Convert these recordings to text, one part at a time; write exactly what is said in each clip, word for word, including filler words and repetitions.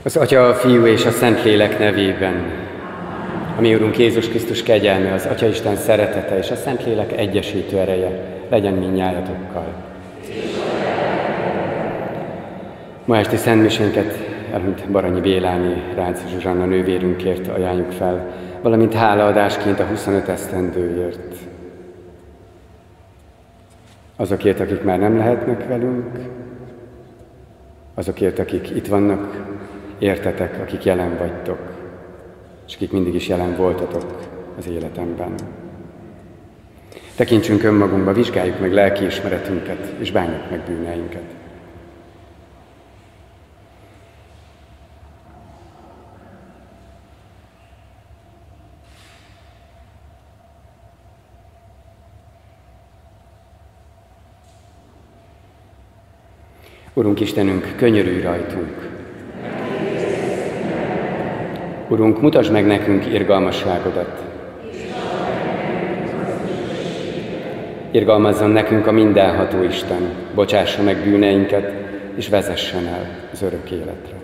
Az Atya, a Fiú és a Szentlélek nevében, a mi Urunk Jézus Krisztus kegyelme, az Atyaisten szeretete és a Szentlélek egyesítő ereje legyen mindnyájatokkal. Ma esti szentmisénket, mint Baranyi Béláné, Rácz Zsuzsanna nővérünkért ajánljuk fel, valamint hálaadásként a huszonöt esztendőért. Azokért, akik már nem lehetnek velünk, azokért, akik itt vannak, értetek, akik jelen vagytok, és akik mindig is jelen voltatok az életemben. Tekintsünk önmagunkba, vizsgáljuk meg lelkiismeretünket, és bánjuk meg bűneinket. Urunk Istenünk, könyörülj rajtunk! Urunk, mutasd meg nekünk irgalmasságodat! Irgalmazzon nekünk a mindenható Isten, bocsássa meg bűneinket, és vezessen el az örök életre.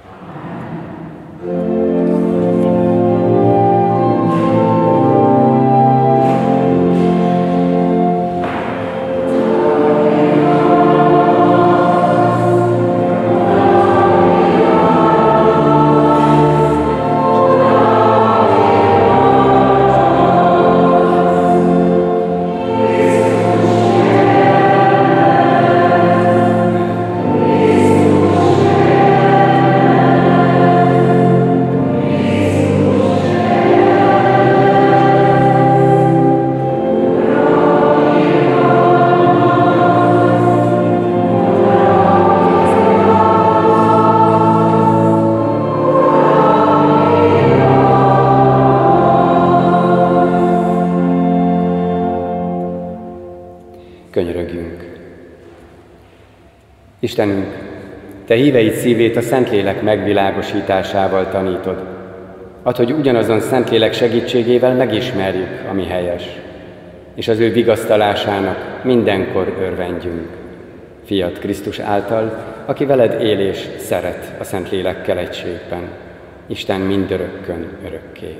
Könyörögjünk. Istenünk, Te híveid szívét a Szentlélek megvilágosításával tanítod. Add, hogy ugyanazon Szentlélek segítségével megismerjük, ami helyes, és az ő vigasztalásának mindenkor örvendjünk. Fiat Krisztus által, aki veled él és szeret a Szentlélekkel egységben. Isten mindörökkön örökké.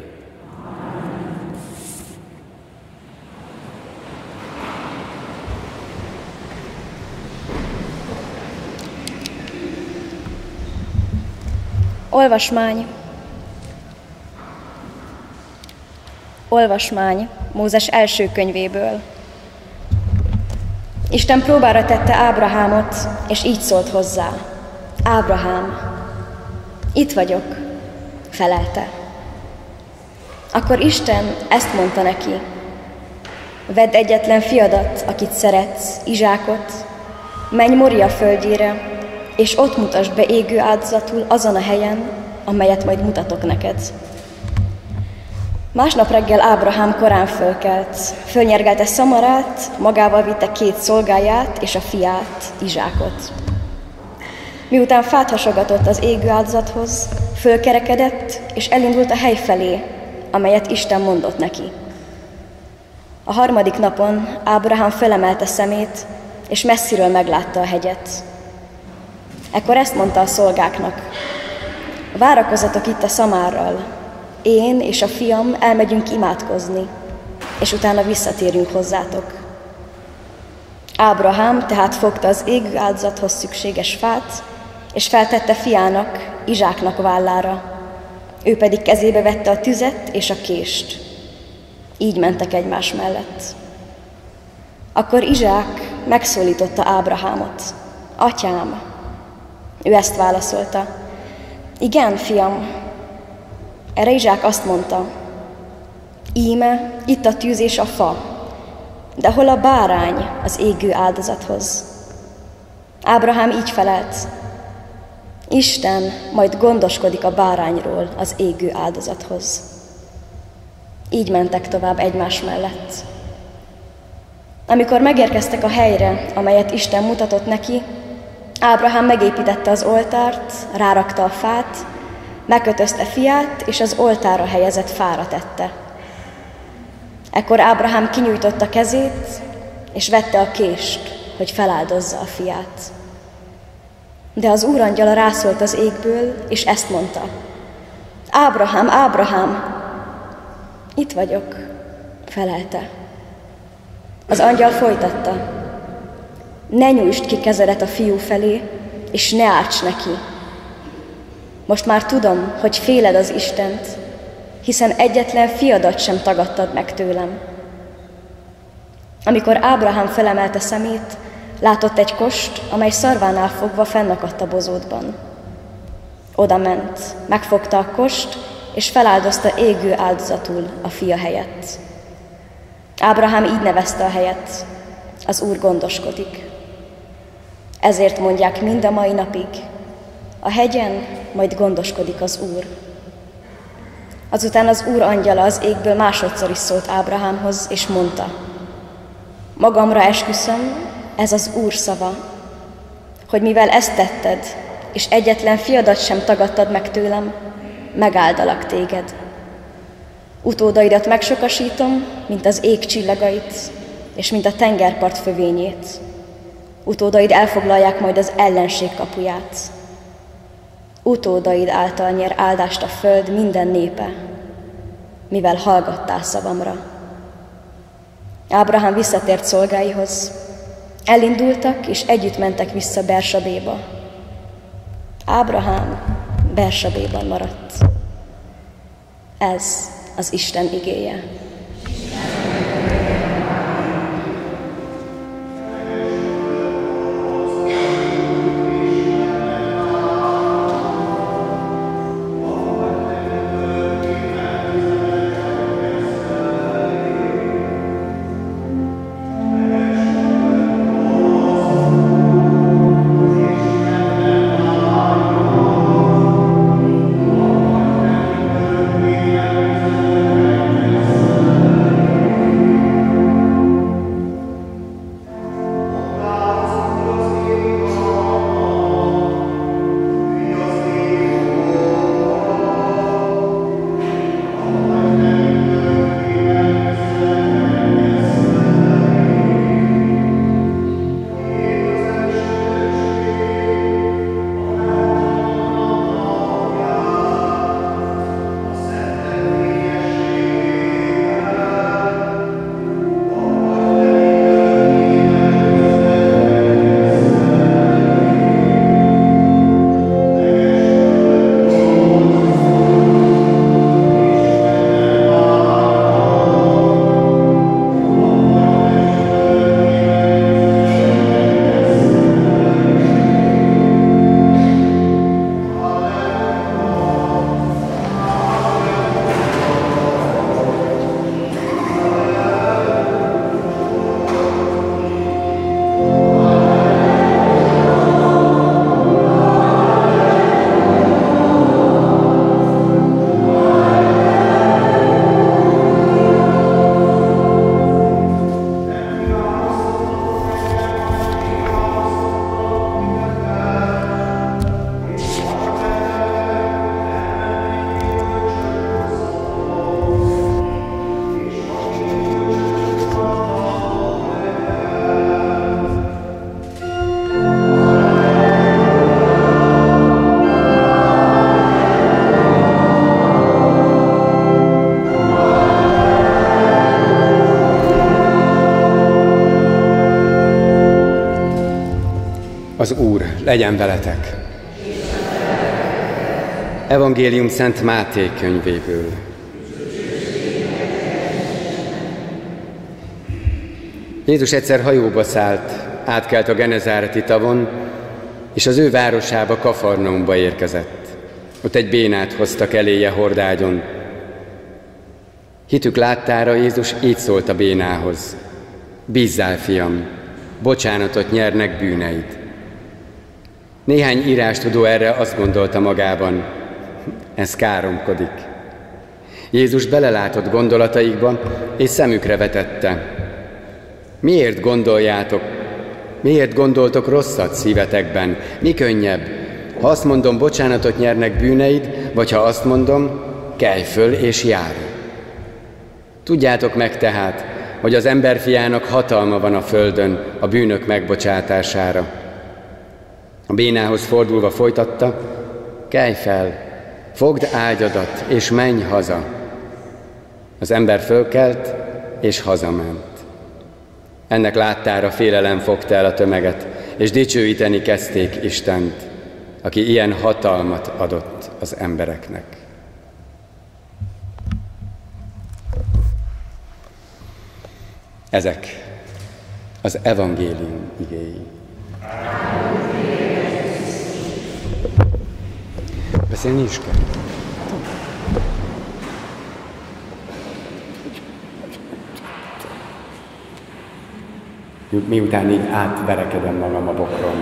Olvasmány. Olvasmány Mózes első könyvéből. Isten próbára tette Ábrahámot, és így szólt hozzá. Ábrahám, itt vagyok, felelte. Akkor Isten ezt mondta neki. Vedd egyetlen fiadat, akit szeretsz, Izsákot, menj Moria földjére, és ott mutasd be égő áldozatul azon a helyen, amelyet majd mutatok neked. Másnap reggel Ábrahám korán fölkelt, fölnyergelte Szamarát, magával vitte két szolgáját és a fiát, Izsákot. Miután fát hasogatott az égő áldozathoz, fölkerekedett, és elindult a hely felé, amelyet Isten mondott neki. A harmadik napon Ábrahám felemelte szemét, és messziről meglátta a hegyet. Ekkor ezt mondta a szolgáknak, várakozzatok itt a szamárral, én és a fiam elmegyünk imádkozni, és utána visszatérünk hozzátok. Ábrahám tehát fogta az égő áldozathoz szükséges fát, és feltette fiának, Izsáknak vállára, ő pedig kezébe vette a tüzet és a kést. Így mentek egymás mellett. Akkor Izsák megszólította Ábrahámot, atyám. Ő ezt válaszolta, igen, fiam. Erre Izsák azt mondta, íme, itt a tűz és a fa, de hol a bárány az égő áldozathoz? Ábrahám így felelt, Isten majd gondoskodik a bárányról az égő áldozathoz. Így mentek tovább egymás mellett. Amikor megérkeztek a helyre, amelyet Isten mutatott neki, Ábrahám megépítette az oltárt, rárakta a fát, megkötözte fiát, és az oltárra helyezett fára tette. Ekkor Ábrahám kinyújtotta kezét, és vette a kést, hogy feláldozza a fiát. De az úrangyala rászólt az égből, és ezt mondta: Ábrahám, Ábrahám! Itt vagyok, felelte. Az angyal folytatta: Ne nyújtsd ki kezedet a fiú felé, és ne árts neki. Most már tudom, hogy féled az Istent, hiszen egyetlen fiadat sem tagadtad meg tőlem. Amikor Ábrahám felemelte szemét, látott egy kost, amely szarvánál fogva fennakadt a bozótban. Oda ment, megfogta a kost, és feláldozta égő áldozatul a fia helyett. Ábrahám így nevezte a helyet: az Úr gondoskodik. Ezért mondják mind a mai napig: a hegyen majd gondoskodik az Úr. Azután az Úr angyala az égből másodszor is szólt Ábrahámhoz, és mondta: Magamra esküszöm, ez az Úr szava, hogy mivel ezt tetted, és egyetlen fiadat sem tagadtad meg tőlem, megáldalak téged. Utódaidat megsokasítom, mint az ég csillagait, és mint a tengerpart fövényét. Utódaid elfoglalják majd az ellenség kapuját. Utódaid által nyer áldást a föld minden népe, mivel hallgattál szavamra. Ábrahám visszatért szolgáihoz. Elindultak, és együtt mentek vissza Bersabéba. Ábrahám Bersabéban maradt. Ez az Isten igéje. Az Úr legyen veletek! Evangélium Szent Máté könyvéből. Jézus egyszer hajóba szállt, átkelt a Genezáreti tavon, és az ő városába, Kafarnaumba érkezett. Ott egy bénát hoztak eléje hordágyon. Hitük láttára Jézus így szólt a bénához: Bízzál, fiam, bocsánatot nyernek bűneid. Néhány írástudó erre azt gondolta magában: ez káromkodik. Jézus belelátott gondolataikba, és szemükre vetette: Miért gondoljátok, miért gondoltok rosszat szívetekben? Mi könnyebb, ha azt mondom, bocsánatot nyernek bűneid, vagy ha azt mondom, kelj föl és járj. Tudjátok meg tehát, hogy az emberfiának hatalma van a földön a bűnök megbocsátására. A bénához fordulva folytatta: kelj fel, fogd ágyadat, és menj haza. Az ember fölkelt, és hazament. Ennek láttára félelem fogta el a tömeget, és dicsőíteni kezdték Istent, aki ilyen hatalmat adott az embereknek. Ezek az evangélium igéi. Beszélni is kell. Miután így átverekedem magam a bokron.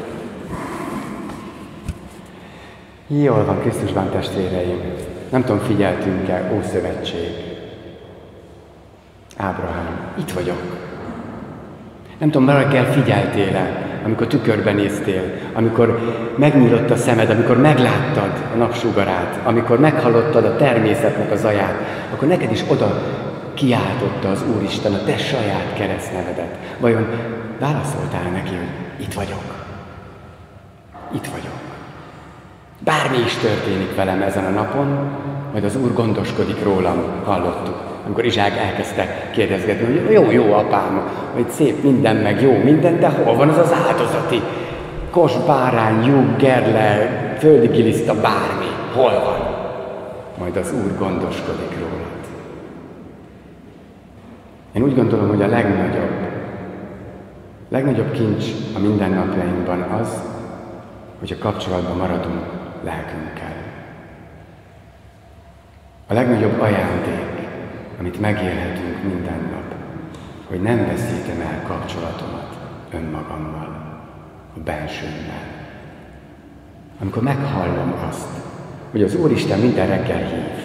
Jól van, Krisztusban, testvéreim. Nem tudom, figyeltünk-e, Ószövetség. Ábrahám, itt vagyok. Nem tudom, ma reggel figyeltél-e, amikor tükörben néztél, amikor megnyílott a szemed, amikor megláttad a napsugarát, amikor meghallottad a természetnek a zaját, akkor neked is oda kiáltotta az Úristen a te saját keresztnevedet. Vajon válaszoltál neki, hogy itt vagyok? Itt vagyok. Bármi is történik velem ezen a napon, majd az Úr gondoskodik rólam, hallottuk. Amikor Izsák elkezdte kérdezgetni, hogy jó, jó apám, hogy szép minden, meg jó minden, de hol van az az áldozati? Kos, bárány, lyuk, gerle, földi giliszta, bármi, hol van? Majd az Úr gondoskodik rólad. Én úgy gondolom, hogy a legnagyobb, legnagyobb kincs a mindennapjainkban az, hogy a kapcsolatban maradunk lelkünkkel. A legnagyobb ajándék, amit megélhetünk minden nap, hogy nem veszítem el kapcsolatomat önmagammal, a bensőmmel. Amikor meghallom azt, hogy az Úristen minden reggel hív,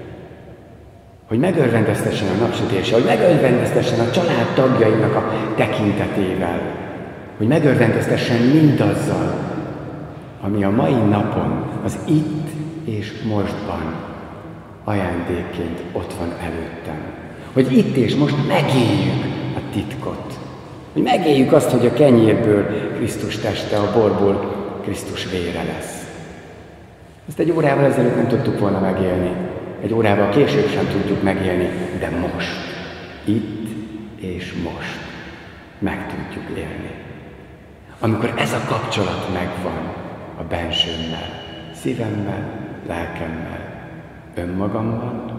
hogy megörvendeztessen a napsütése, hogy megörvendeztessen a család tagjainak a tekintetével, hogy megörvendeztessen mindazzal, ami a mai napon, az itt és mostban ajándékként ott van előttem. Hogy itt és most megéljük a titkot. Hogy megéljük azt, hogy a kenyérből Krisztus teste, a borból Krisztus vére lesz. Ezt egy órával ezelőtt nem tudtuk volna megélni. Egy órával később sem tudjuk megélni, de most, itt és most meg tudjuk élni. Amikor ez a kapcsolat megvan a bensőmmel, szívemmel, lelkemmel, önmagammal,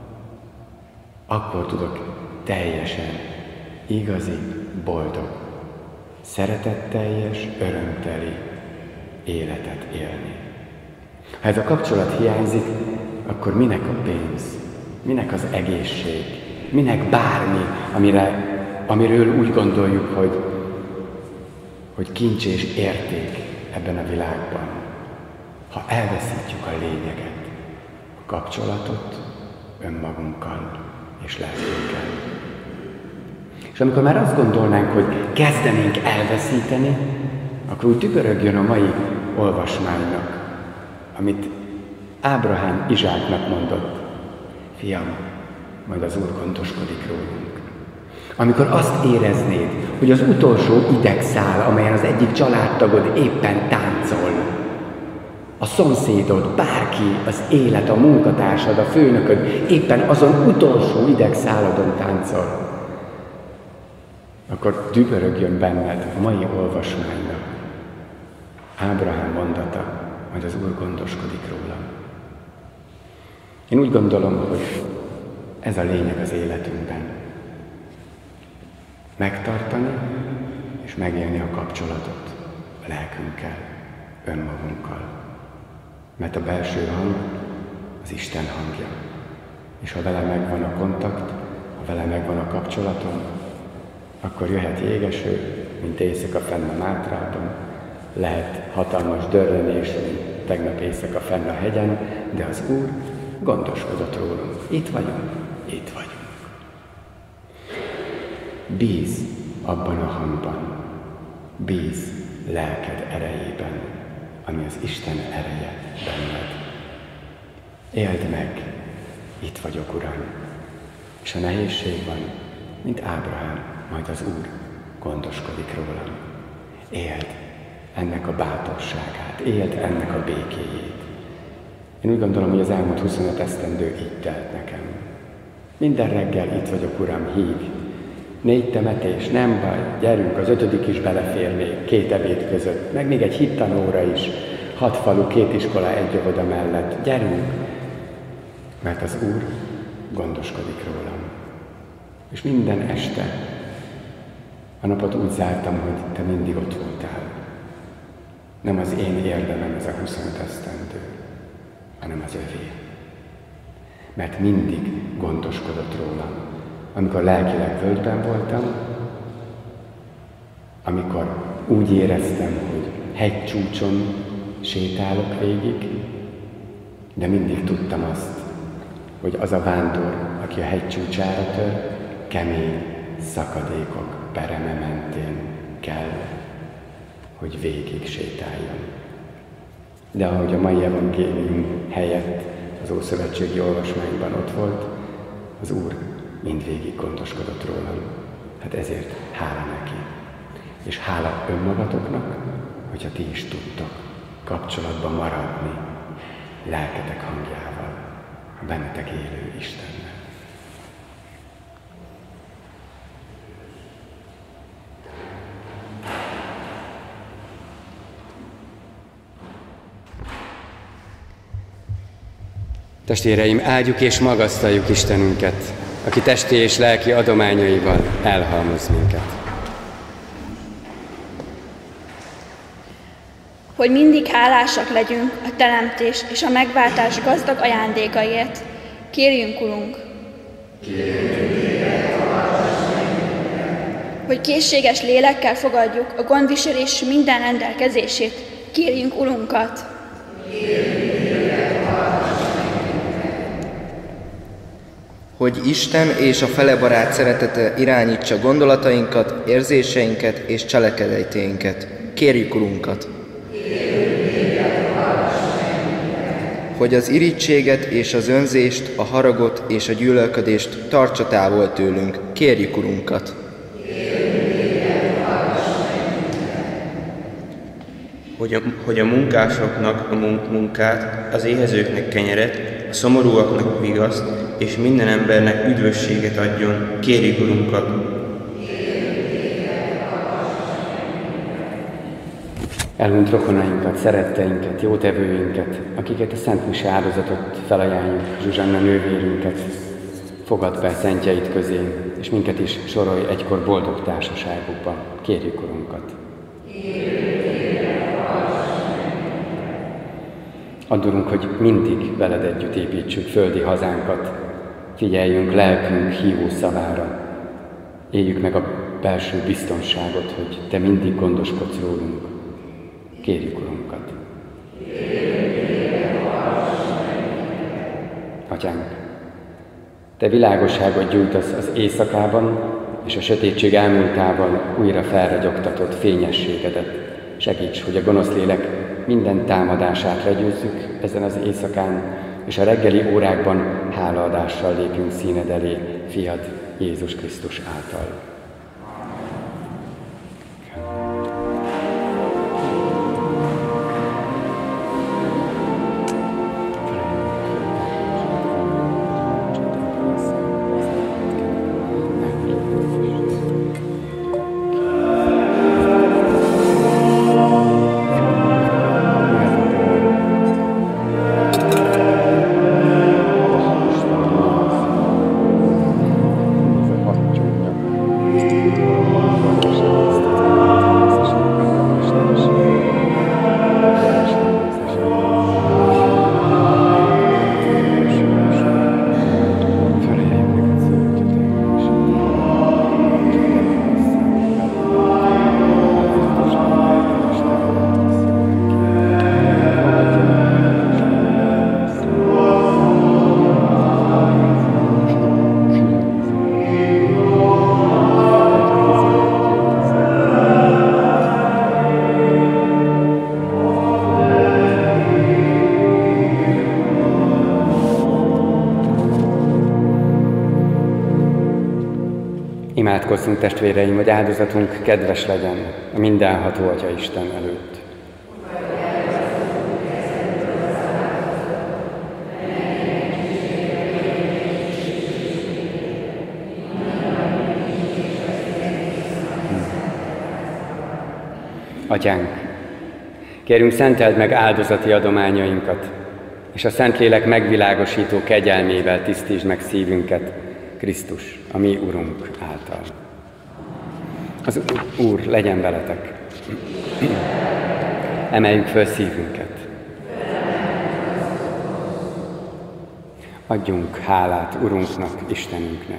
akkor tudok teljesen, igazi, boldog, szeretetteljes, örömteli életet élni. Ha ez a kapcsolat hiányzik, akkor minek a pénz, minek az egészség, minek bármi, amire, amiről úgy gondoljuk, hogy, hogy kincs és érték ebben a világban. Ha elveszítjük a lényeget, a kapcsolatot önmagunkkal és lelkünkkel. És amikor már azt gondolnánk, hogy kezdenénk elveszíteni, akkor úgy tükrögjön a mai olvasmánynak, amit Ábrahám Izsáknak mondott: fiam, majd az Úr gondoskodik rólunk. Amikor azt éreznéd, hogy az utolsó idegszál, amelyen az egyik családtagod éppen táncol, a szomszédod, bárki, az élet, a munkatársad, a főnököd éppen azon utolsó idegszáladon táncol, akkor dübörögjön benned a mai olvasmánynak Ábrahám mondata, majd az Úr gondoskodik rólam. Én úgy gondolom, hogy ez a lényeg az életünkben. Megtartani és megélni a kapcsolatot a lelkünkkel, önmagunkkal. Mert a belső hang az Isten hangja. És ha vele megvan a kontakt, ha vele megvan a kapcsolatom, akkor jöhet jégeső, mint éjszaka fenn a Mátrában, lehet hatalmas dörrenés, mint tegnap éjszaka fenn a hegyen, de az Úr gondoskodott rólunk. Itt vagyunk, itt vagyunk. Bíz abban a hangban, bíz lelked erejében, ami az Isten ereje benned. Éld meg, itt vagyok, Uram, és ha nehézség van, mint Ábrahám, majd az Úr gondoskodik rólam. Éld, ennek a bátorságát, élt ennek a békéjét. Én úgy gondolom, hogy az elmúlt huszonöt esztendő így telt nekem. Minden reggel itt vagyok, Uram, hív. Négy temetés, nem baj, gyerünk, az ötödik is belefér még, két ebéd között, meg még egy hittanóra is, hat falu, két iskola, egy óvoda mellett, gyerünk, mert az Úr gondoskodik rólam. És minden este a napot úgy zártam, hogy te mindig ott voltál. Nem az én érdemem ez a huszonöt esztendő, hanem az övé. Mert mindig gondoskodott rólam. Amikor lelkileg völgyben voltam, amikor úgy éreztem, hogy hegycsúcson sétálok végig, de mindig tudtam azt, hogy az a vándor, aki a hegycsúcsára tör, kemény szakadékok pereme mentén kell, hogy végig sétáljon. De ahogy a mai evangélium helyett az Ószövetségi olvasmányban ott volt, az Úr mindvégig gondoskodott rólam. Hát ezért hála neki. És hála önmagatoknak, hogyha ti is tudtok kapcsolatban maradni lelketek hangjával, a bennetek élő Istennel. Testvéreim, áldjuk és magasztaljuk Istenünket, aki testi és lelki adományaival elhalmoz minket. Hogy mindig hálásak legyünk a teremtés és a megváltás gazdag ajándékaiért, kérjünk, Urunk. Hogy készséges lélekkel fogadjuk a gondviselés minden rendelkezését, kérjünk, Urunkat. Hogy Isten és a felebarát szeretete irányítsa gondolatainkat, érzéseinket és cselekedeteinket. Kérjük Urunkat! Hogy az irítséget és az önzést, a haragot és a gyűlölködést tartsa távol tőlünk. Kérjük Urunkat! Hogy a, hogy a munkásoknak a munkát, az éhezőknek kenyeret, a szomorúaknak vigaszt, és minden embernek üdvösséget adjon. Kérjük Urunkat! Elhunyt rokonainkat, szeretteinket, jótevőinket, akiket a Szent Mise áldozatot felajánljuk, Zsuzsanna nővérünket, fogadd be szentjeid közé, és minket is sorolj egykor boldog társaságukba. Kérjük Urunkat! Add, Urunk, hogy mindig veled együtt építsük földi hazánkat, figyeljünk lelkünk hívó szavára, éljük meg a belső biztonságot, hogy te mindig gondoskodsz rólunk. Kérjük Urunkat! Atyánk, te világosságot gyújtasz az éjszakában, és a sötétség elmúltával újra felragyogtatod fényességedet. Segíts, hogy a gonosz lélek minden támadását legyőzzük ezen az éjszakán, és a reggeli órákban hálaadással lépjünk színed elé, Fiad Jézus Krisztus által. Imádkozzunk, testvéreim, hogy áldozatunk kedves legyen a mindenható Atya Isten előtt. Atyánk, kérünk, szenteld meg áldozati adományainkat, és a Szentlélek megvilágosító kegyelmével tisztítsd meg szívünket, Krisztus, a mi Urunk által. Az Úr legyen veletek. Emeljük föl szívünket. Adjunk hálát Urunknak, Istenünknek.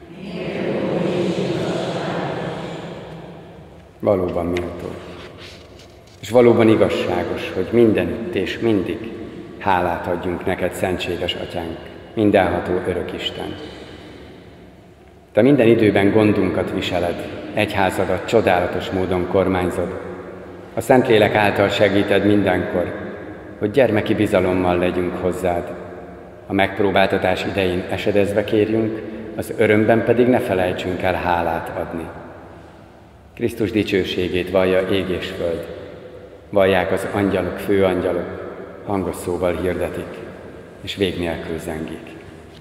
Valóban méltó, és valóban igazságos, hogy mindenütt és mindig hálát adjunk neked, szentséges Atyánk, mindenható örök Isten. Te minden időben gondunkat viseled, egyházadat csodálatos módon kormányzod. A Szentlélek által segíted mindenkor, hogy gyermeki bizalommal legyünk hozzád. A megpróbáltatás idején esedezve kérjünk, az örömben pedig ne felejtsünk el hálát adni. Krisztus dicsőségét vallja ég és föld. Vallják az angyalok, főangyalok, hangos szóval hirdetik, és vég nélkül zengik.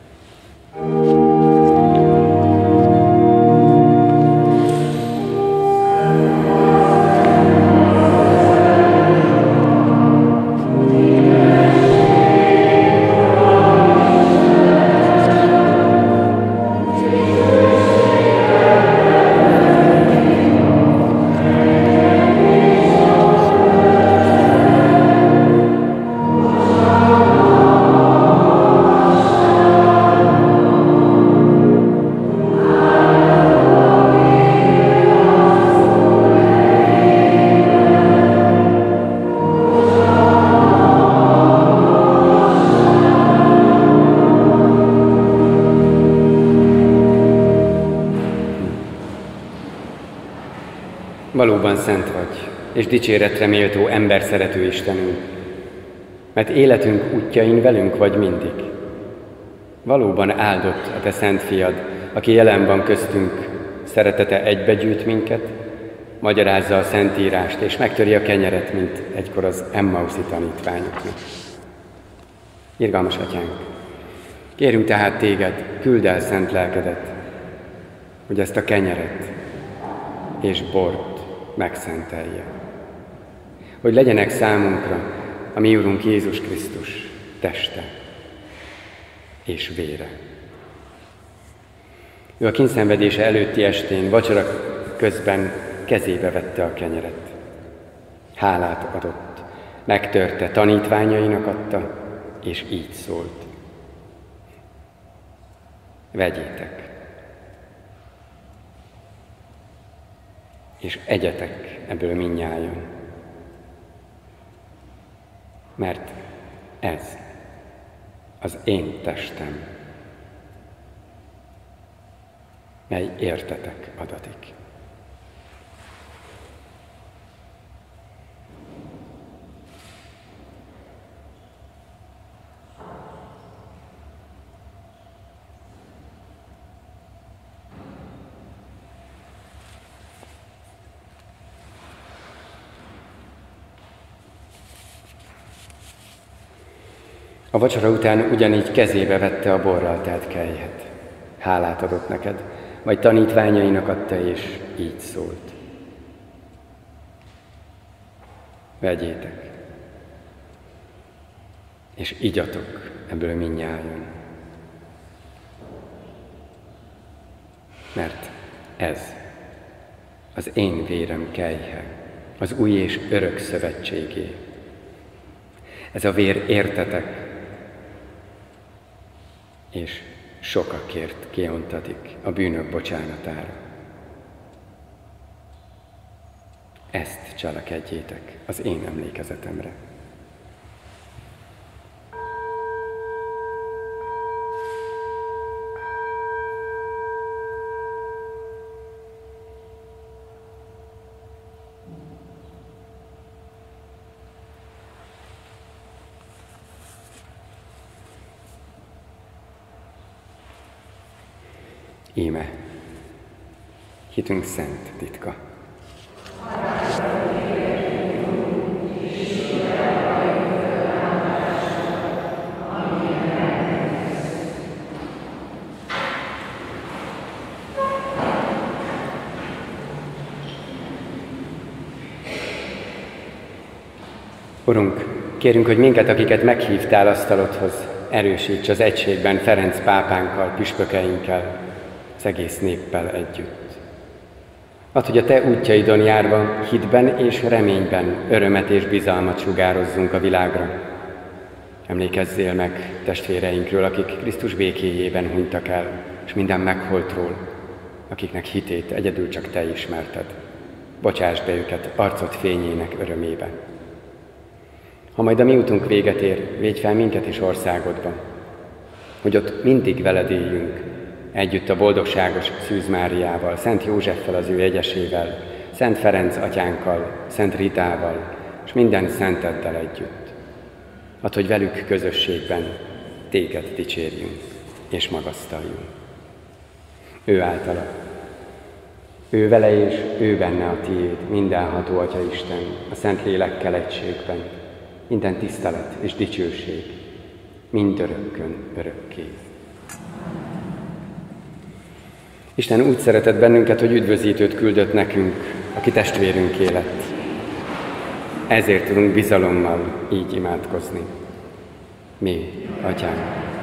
Valóban szent vagy, és dicséretre méltó emberszerető Istenünk, mert életünk útjain velünk vagy mindig. Valóban áldott a te szent fiad, aki jelen van köztünk, szeretete egybegyűjt minket, magyarázza a Szentírást, és megtöri a kenyeret, mint egykor az Emmauszi tanítványoknak. Irgalmas Atyánk, kérünk tehát téged, küldd el szent lelkedet, hogy ezt a kenyeret és bort megszentelje. Hogy legyenek számunkra a mi Urunk Jézus Krisztus teste és vére. Ő a kíndszenvedése előtti estén, vacsora közben kezébe vette a kenyeret. Hálát adott, megtörte, tanítványainak adta, és így szólt. Vegyétek, és egyetek ebből mindnyájan, mert ez az én testem, mely értetek adatik. A vacsora után ugyanígy kezébe vette a borral telt kelyhet. Hálát adott neked, majd tanítványainak adta, és így szólt. Vegyétek, és igyatok ebből mindnyájan, mert ez az én vérem kelyhe, az új és örök szövetségé. Ez a vér értetek, és sokakért kiontatik a bűnök bocsánatára. Ezt cselekedjétek az én emlékezetemre. Íme, hitünk szent titka. Urunk, kérünk, hogy minket, akiket meghívtál asztalodhoz, erősíts az egységben Ferenc pápánkkal, püspökeinkkel, az egész néppel együtt. Add, hogy a Te útjaidon járva hitben és reményben örömet és bizalmat sugározzunk a világra. Emlékezzél meg testvéreinkről, akik Krisztus békéjében hunytak el, és minden megholtról, akiknek hitét egyedül csak Te ismerted. Bocsásd be őket arcod fényének örömébe. Ha majd a mi utunk véget ér, védj fel minket is országodban, hogy ott mindig veled éljünk, együtt a boldogságos Szűz Máriával, Szent Józseffel az ő egyesével, Szent Ferenc atyánkkal, Szent Ritával, és minden szenteddel együtt. Add, hogy velük közösségben téged dicsérjünk és magasztaljunk. Ő általa, ő vele és ő benne a tiéd, mindenható Atya Isten, a Szent Lélekkel egységben, minden tisztelet és dicsőség, mindörökkön örökké. Isten úgy szeretett bennünket, hogy üdvözítőt küldött nekünk, aki testvérünké lett. Ezért tudunk bizalommal így imádkozni. Mi, Atyánk,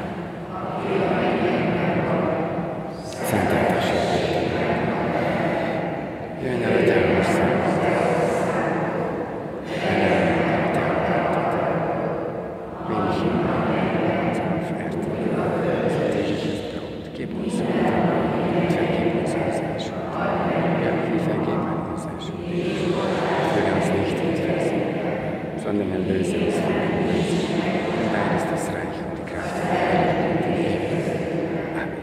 szenteltessék meg te neved. Jöjjön el a te országod. Sondern erlöse uns von dem Bösen. Und dein ist das Reich und die Kraft und die Herrlichkeit in Ewigkeit. Amen.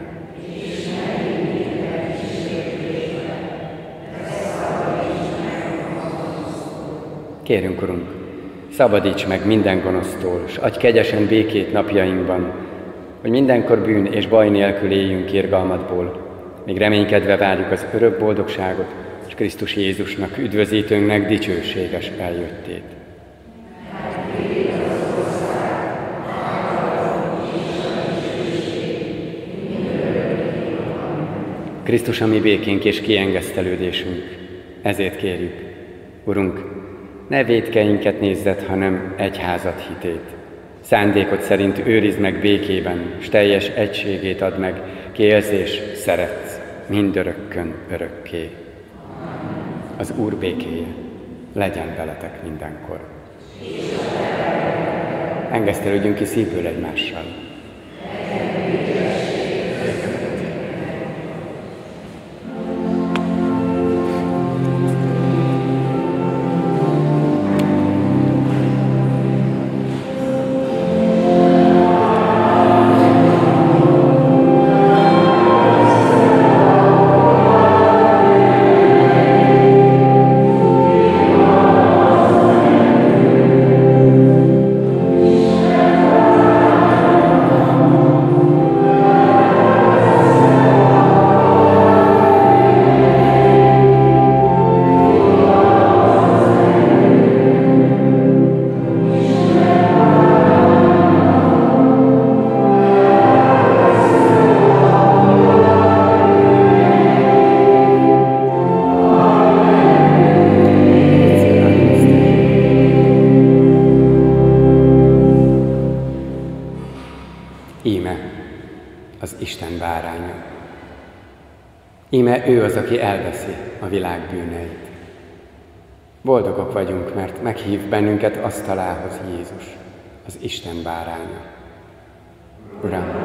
Kérünk, Urunk, szabadíts meg minden gonosztól, s adj kegyesen békét napjainkban, hogy mindenkor bűn és baj nélkül éljünk irgalmadból, még reménykedve várjuk az örök boldogságot, és Krisztus Jézusnak, üdvözítőnknek dicsőséges eljöttét. Krisztus a mi békénk és kiengesztelődésünk, ezért kérjük, Urunk, ne vétkeinket nézzed, hanem egyházat hitét. Szándékod szerint őrizd meg békében, s teljes egységét add meg, ki élsz és szeretsz, mindörökkön örökké. Az Úr békéje legyen veletek mindenkor. Engesztelődjünk ki szívből egymással. Íme ő az, aki elveszi a világ bűneit. Boldogok vagyunk, mert meghív bennünket asztalához Jézus, az Isten báránya. Uram,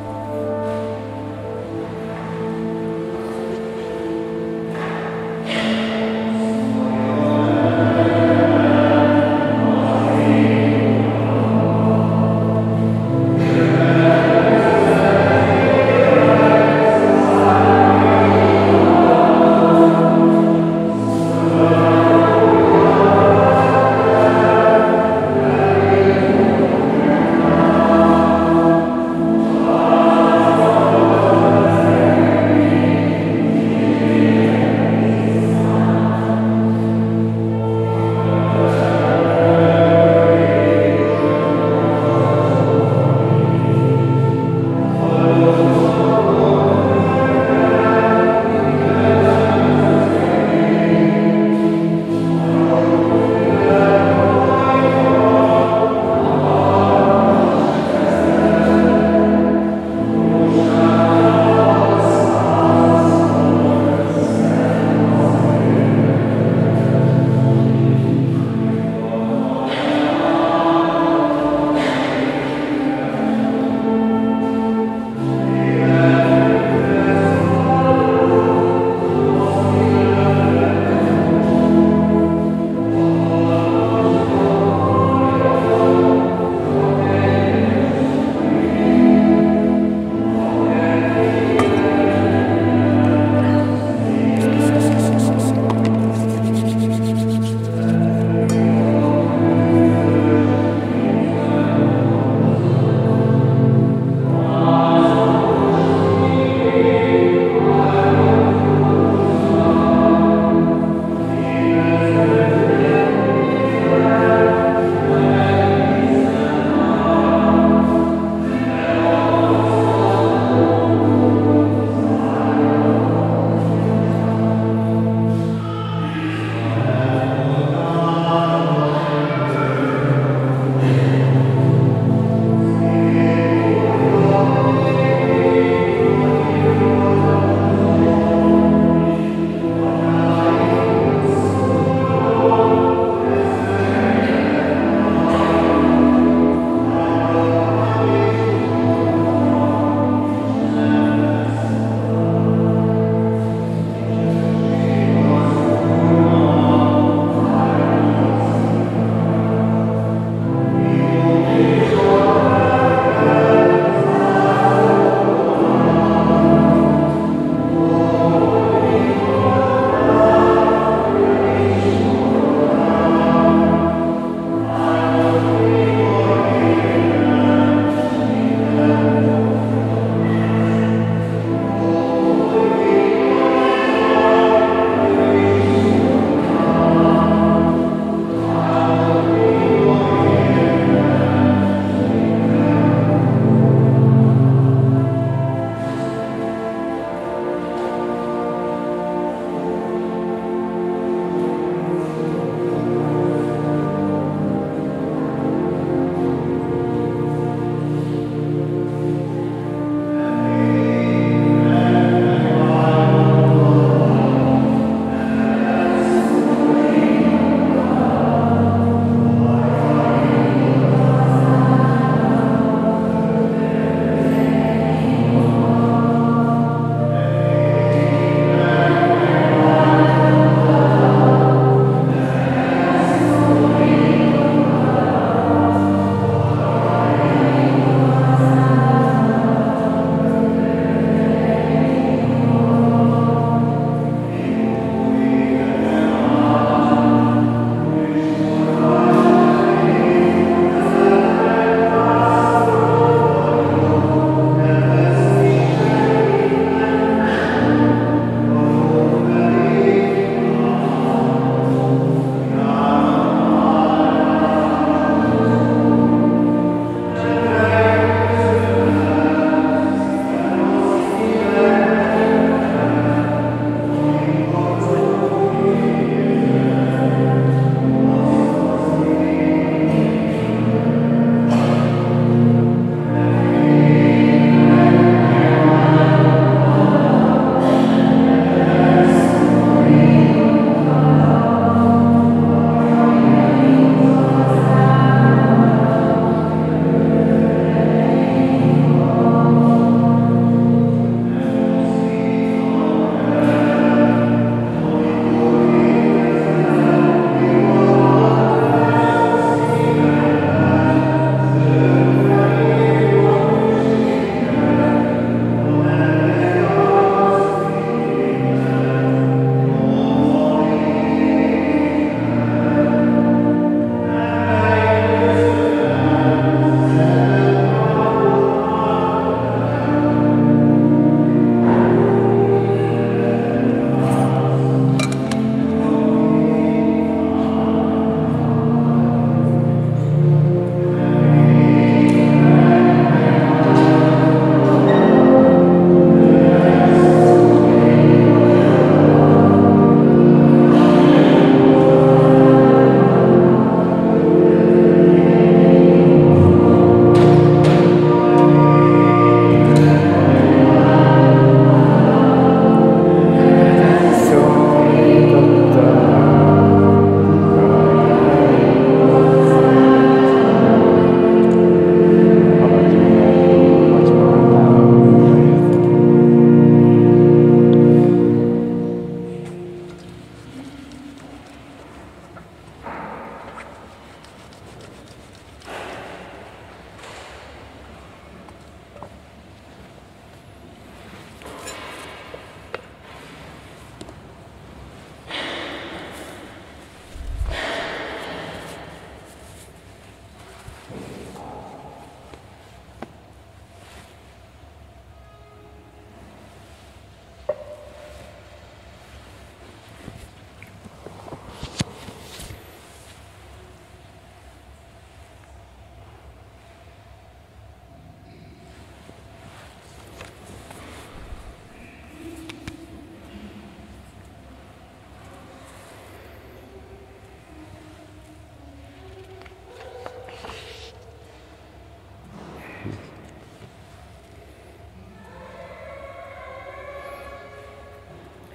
Yeah.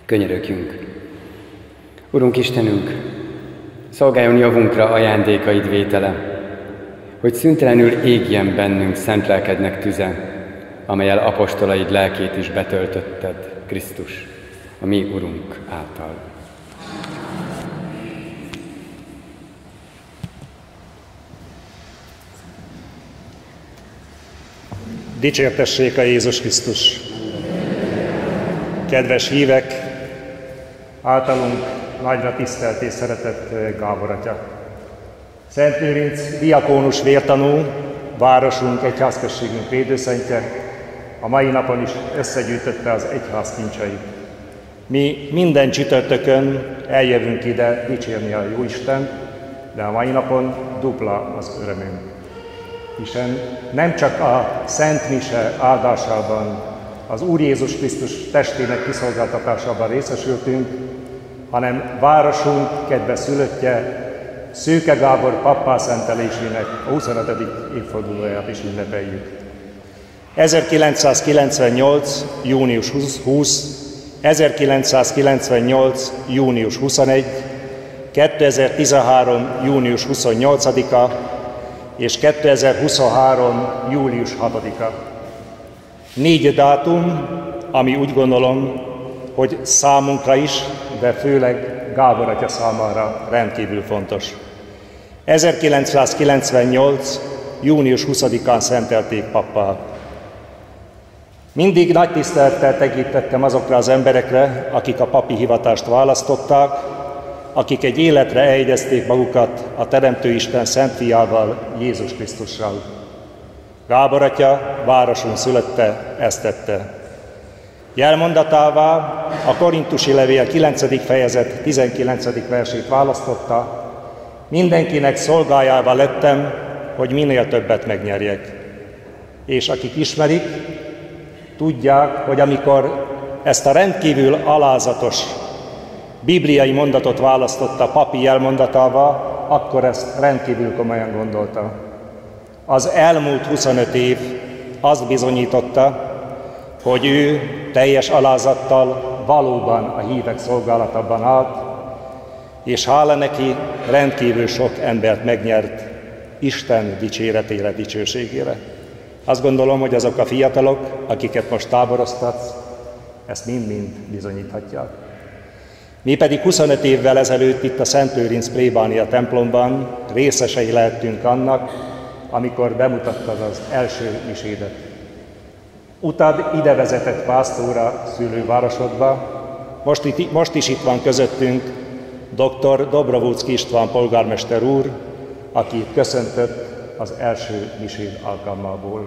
Könyörögjünk. Urunk Istenünk, szolgáljon javunkra ajándékaid vétele, hogy szüntelenül égjen bennünk szent lelkednek tüze, amellyel apostolaid lelkét is betöltötted, Krisztus, a mi Urunk által. Dicsértessék a Jézus Krisztus! Kedves hívek, általunk nagyra tisztelt és szeretett Gábor atya. Szent Lőrinc diakónus vértanú, városunk, egyházközségünk védőszentje, a mai napon is összegyűjtötte az egyház kincseit. Mi minden csütörtökön eljövünk ide dicsérni a Jóisten, de a mai napon dupla az örömünk. Hiszen nem csak a Szent Mise áldásában, az Úr Jézus Krisztus testének kiszolgáltatásában részesültünk, hanem városunk kedves szülöttje, Szőke Gábor pappá szentelésének a huszonötödik évfordulóját is ünnepeljük. ezerkilencszázkilencvennyolc. június huszadika, ezerkilencszázkilencvennyolc. június huszonegyedike, kétezer-tizenhárom. június huszonnyolcadika és kétezer-huszonhárom. július hatodika. Négy dátum, ami úgy gondolom, hogy számunkra is, de főleg Gábor atya számára rendkívül fontos. ezerkilencszázkilencvennyolc. június huszadikán szentelték pappá. Mindig nagy tisztelettel tekintettem azokra az emberekre, akik a papi hivatást választották, akik egy életre elhegyezték magukat a Teremtő Isten Szent Fiával, Jézus Krisztussal. Gábor atya, városunk szülötte, ezt tette. Jelmondatává a Korintusi levél kilencedik fejezet tizenkilencedik versét választotta: mindenkinek szolgájává lettem, hogy minél többet megnyerjek. És akik ismerik, tudják, hogy amikor ezt a rendkívül alázatos bibliai mondatot választotta papi jelmondatává, akkor ezt rendkívül komolyan gondolta. Az elmúlt huszonöt év azt bizonyította, hogy ő teljes alázattal valóban a hívek szolgálatában állt, és hála neki rendkívül sok embert megnyert Isten dicséretére, dicsőségére. Azt gondolom, hogy azok a fiatalok, akiket most táboroztatsz, ezt mind-mind bizonyíthatják. Mi pedig huszonöt évvel ezelőtt itt a Szent Lőrinc plébánia templomban részesei lehettünk annak, amikor bemutattad az első misédet. Utad ide vezetett pásztóra szülővárosodba, most, itt, most is itt van közöttünk dr. Dobrovucki István polgármester úr, aki köszöntött az első miséd alkalmából.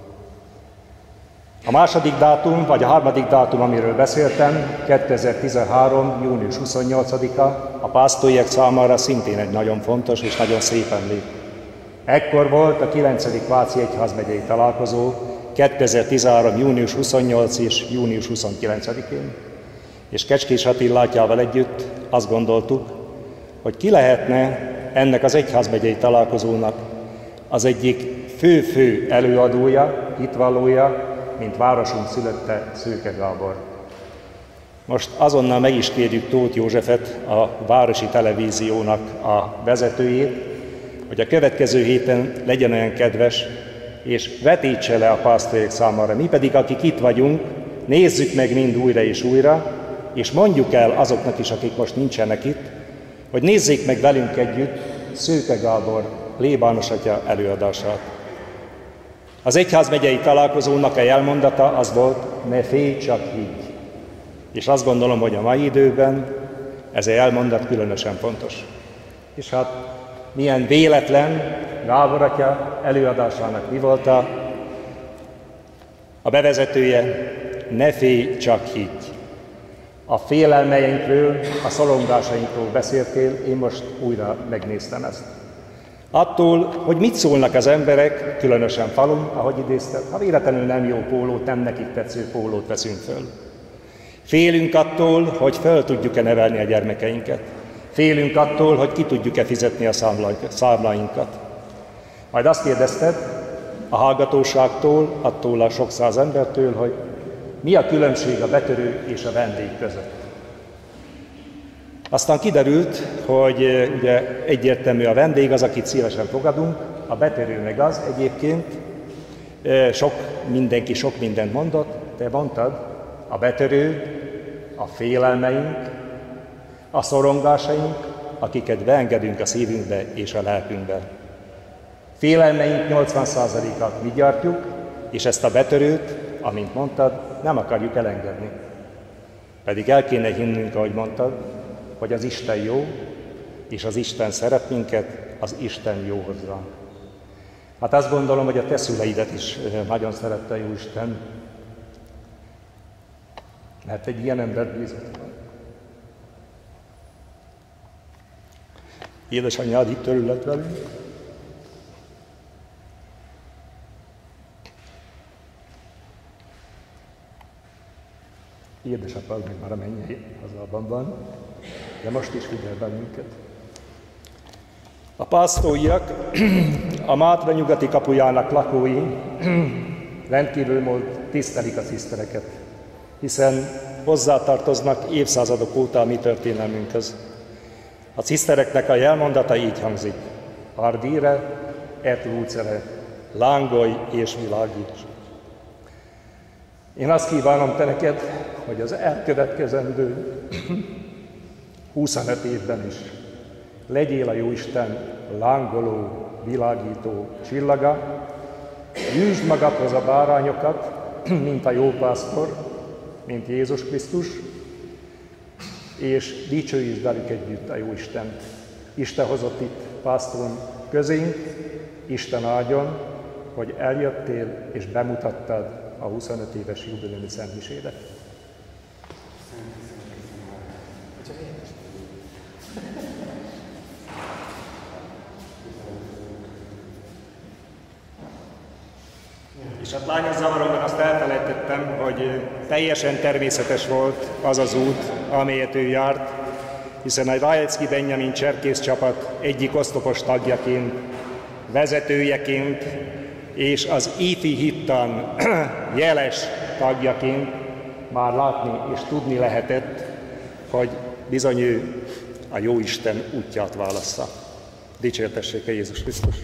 A második dátum, vagy a harmadik dátum, amiről beszéltem, kétezer-tizenhárom. június huszonnyolcadika, a pásztoriek számára szintén egy nagyon fontos és nagyon szép emlék. Ekkor volt a kilencedik Váci Egyházmegyei találkozó, kétezer-tizenhárom. június huszonnyolcadika és június huszonkilencedikén. És Kecskés Attila atyával együtt azt gondoltuk, hogy ki lehetne ennek az egyházmegyei találkozónak az egyik fő-fő előadója, hitvallója, mint városunk szülötte, Szőke Gábor. Most azonnal meg is kérjük Tóth Józsefet, a Városi Televíziónak a vezetőjét, hogy a következő héten legyen olyan kedves, és vetítse le a pásztorok számára. Mi pedig, akik itt vagyunk, nézzük meg mind újra és újra, és mondjuk el azoknak is, akik most nincsenek itt, hogy nézzék meg velünk együtt Szőke Gábor plébános atya előadását. Az egyházmegyei találkozónak a jelmondata az volt: ne félj, csak higgy. És azt gondolom, hogy a mai időben ez a jelmondat különösen fontos. És hát milyen véletlen Gábor atya előadásának mi volt a, a bevezetője: ne félj, csak higgy. A félelmeinkről, a szorongásainkról beszéltél, én most újra megnéztem ezt. Attól, hogy mit szólnak az emberek, különösen falun, ahogy idézted, ha véletlenül nem jó pólót, nem nekik tetsző pólót veszünk föl. Félünk attól, hogy föl tudjuk-e nevelni a gyermekeinket. Félünk attól, hogy ki tudjuk-e fizetni a számláinkat. Majd azt kérdezted a hallgatóságtól, attól a sok száz embertől, hogy mi a különbség a betörő és a vendég között. Aztán kiderült, hogy ugye egyértelmű a vendég az, akit szívesen fogadunk, a betörő meg az egyébként, sok mindenki sok mindent mondott, te mondtad, a betörő, a félelmeink, a szorongásaink, akiket beengedünk a szívünkbe és a lelkünkbe. Félelmeink nyolcvan százalékát mi gyártjuk, és ezt a betörőt, amint mondtad, nem akarjuk elengedni. Pedig el kéne hinnünk, ahogy mondtad, hogy az Isten jó, és az Isten szeret minket, az Isten jó hozzánk. Hát azt gondolom, hogy a te szüleidet is nagyon szerette jó Isten, mert egy ilyen ember bízott. Édesanyád itt örülött velünk. Édesapád még már a mennyei hazában van, de most is figyel bennünket. A pásztóiak, a Mátra nyugati kapujának lakói rendkívül mód tisztelik a cisztereket, hiszen hozzátartoznak évszázadok óta a mi történelmünkhöz. A cisztereknek a jelmondata így hangzik: ardire et lucere, lángolj és világíts. Én azt kívánom te neked, hogy az elkövetkezendő huszonöt évben is legyél a Jóisten lángoló, világító csillaga, gyűjtsd magadhoz a bárányokat, mint a jó pásztor, mint Jézus Krisztus, és dicsőítsd velük együtt a Jóistent. Isten hozott itt pásztorunk közénk, Isten áldjon, hogy eljöttél és bemutattad a huszonöt éves jubileumi szentmisédet. És hát lányos zavaromban azt elfelejtettem, hogy teljesen természetes volt az az út, amelyet ő járt, hiszen a Rajecki Benjamin cserkész csapat egyik oszlopos tagjaként, vezetőjeként és az Ifi Hittan jeles tagjaként már látni és tudni lehetett, hogy bizony ő a Jóisten útját válassza. Dicsértessék a Jézus Krisztus!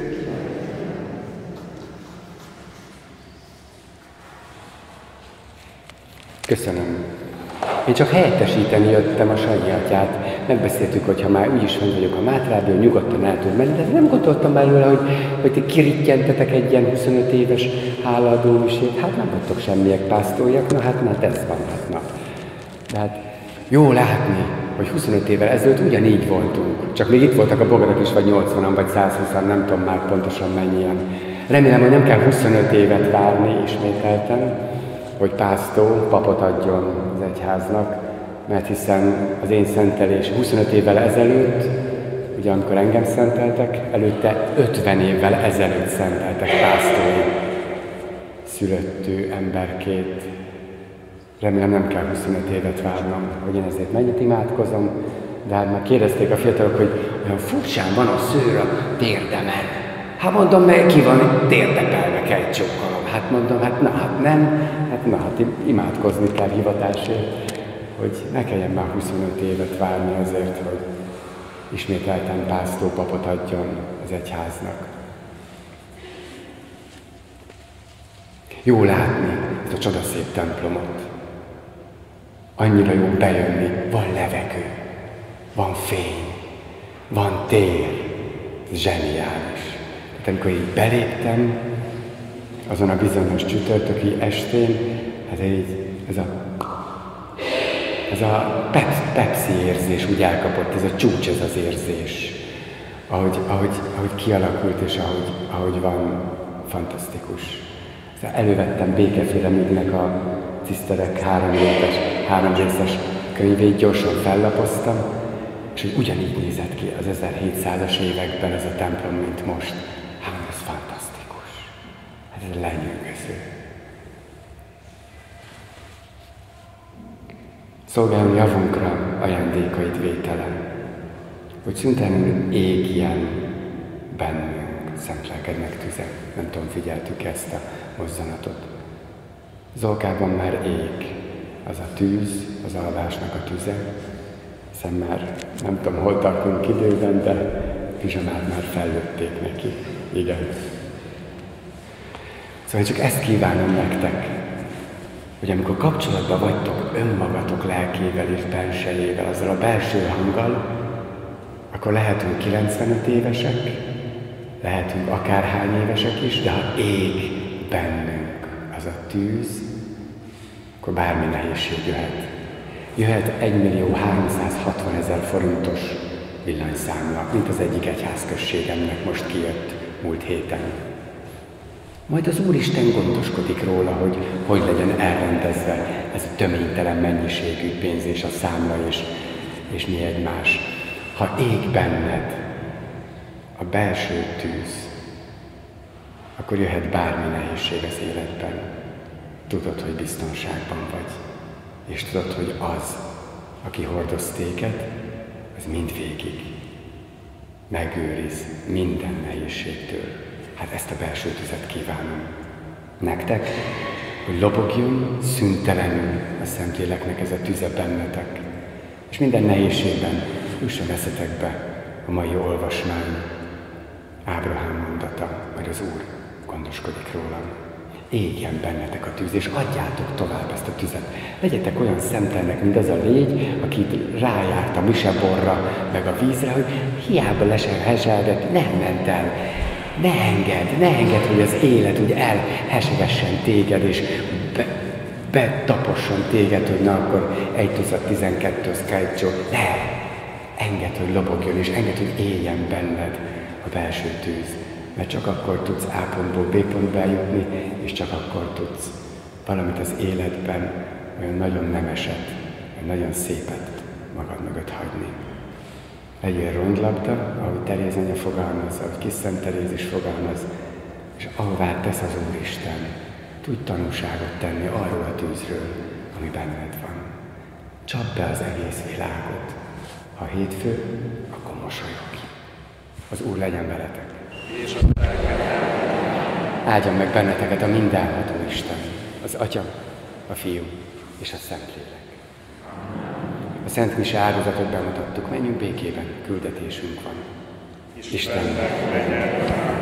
Köszönöm. Én csak helyettesíteni jöttem a Sanyi atyát. Megbeszéltük, hogy ha már úgyis fent vagyok a Mátrából, nyugodtan el tud menni, de nem gondoltam belőle, hogy, hogy ti kirittyentetek egy ilyen huszonöt éves hálaadó misét. Hát nem vagytok semmiek pásztorjak, na hát már ez van, hát na. De hát jó látni, hogy huszonöt évvel ezelőtt ugyanígy voltunk. Csak még itt voltak a bogarak is, vagy nyolcvanan, vagy százhúszan, nem tudom már pontosan mennyien. Remélem, hogy nem kell huszonöt évet várni ismételten, hogy pásztor papot adjon az egyháznak, mert hiszen az én szentelés huszonöt évvel ezelőtt, ugye amikor engem szenteltek, előtte ötven évvel ezelőtt szenteltek pásztori szülöttő emberkét. Remélem nem kell huszonöt évet várnom, hogy én ezért mennyit imádkozom, de hát már kérdezték a fiatalok, hogy olyan furcsán van a szőr a térdemen. Hát mondom, mert ki van térdepelve, kell csókolom. Hát mondom, hát na, hát nem, hát na, hát imádkozni kell hivatásért, hogy ne kelljen már huszonöt évet várni azért, hogy ismételten pásztor papot adjon az egyháznak. Jó látni ezt a csodaszép templomot. Annyira jó bejönni, van levegő, van fény, van tér, ez zseniális. Tehát amikor így beléptem, azon a bizonyos csütörtöki estén, ez így, ez a, ez a pep, pepsi érzés úgy elkapott, ez a csúcs, ez az érzés, ahogy, ahogy, ahogy kialakult és ahogy, ahogy van, fantasztikus. Elővettem Békefélemignek a ciszterek három részes, három részes könyvét, gyorsan fellapoztam, és hogy ugyanígy nézett ki az ezerhétszázas években ez a templom, mint most. Hát ez fantasztikus. Hát ez lenyűgöző. Szolgáljon javunkra ajándékaid vételen, hogy szüntelenül égjen bennünk szent lelkednek tüze. Nem tudom, figyeltük ezt a mozzanatot. Zolgában már ég az a tűz, az alvásnak a tüze. Hiszen már nem tudom, hol tartunk időben, de pizsamát már fellőtték neki. Igen. Szóval csak ezt kívánom nektek, hogy amikor kapcsolatban vagytok önmagatok lelkével és bensejével, azzal a belső hanggal, akkor lehetünk kilencvenöt évesek, lehetünk akárhány évesek is, de ha ég bennünk az a tűz, akkor bármi nehézség jöhet. Jöhet egymillió-háromszázhatvanezer forintos villanyszámla, mint az egyik egyházközségemnek most kijött múlt héten. Majd az Úristen gondoskodik róla, hogy hogy legyen elrendezve ez a töménytelen mennyiségű pénz és a számla és, és mi egymás. Ha ég benned a belső tűz, akkor jöhet bármi nehézség az életben. Tudod, hogy biztonságban vagy, és tudod, hogy az, aki hordoz téged, az mindvégig megőriz minden nehézségtől. Hát ezt a belső tüzet kívánom nektek, hogy lobogjon szüntelenül a Szentléleknek ez a tüze bennetek, és minden nehézségben jusson eszetekbe a mai olvasmány, Ábrahám mondata, hogy az Úr gondoskodik rólam. Égjen bennetek a tűz, és adjátok tovább ezt a tüzet. Legyetek olyan szemtelnek, mint az a légy, akit rájárt a miseborra, meg a vízre, hogy hiába lehezselget, nem ment el. Ne engedd, ne engedd, hogy az élet úgy elhesegessen téged, és be, betaposson téged, hogy na akkor egy tucat tizenkettő szkájtsó. Ne! Engedd, hogy lobogjon, és engedd, hogy éljen benned a belső tűz. Mert csak akkor tudsz A pontból B pontba eljutni, és csak akkor tudsz valamit az életben olyan nagyon nemeset, olyan nagyon szépet magad mögött hagyni. Legyél rondlabda, ahogy Teréz anya fogalmaz, ahogy Kis Szent Teréz is fogalmaz, és ahová tesz az Úristen, tudj tanúságot tenni arról a tűzről, ami benned van. Csapd be az egész világot. Ha hétfő, akkor mosolyogj. Az Úr legyen veletek. Áldjon meg benneteket a mindenható Isten, az Atya, a Fiú és a Szentlélek. A Szent Mise áldozatot bemutattuk, menjünk békében, küldetésünk van. Istennek legyen.